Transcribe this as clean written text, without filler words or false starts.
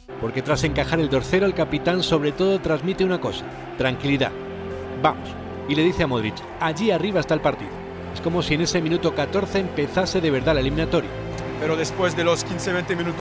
porque tras encajar el 2-0 el capitán sobre todo transmite una cosa: tranquilidad. Vamos, y le dice a Modric, allí arriba está el partido. Es como si en ese minuto 14 empezase de verdad la eliminatoria. Pero después de los 15-20 minutos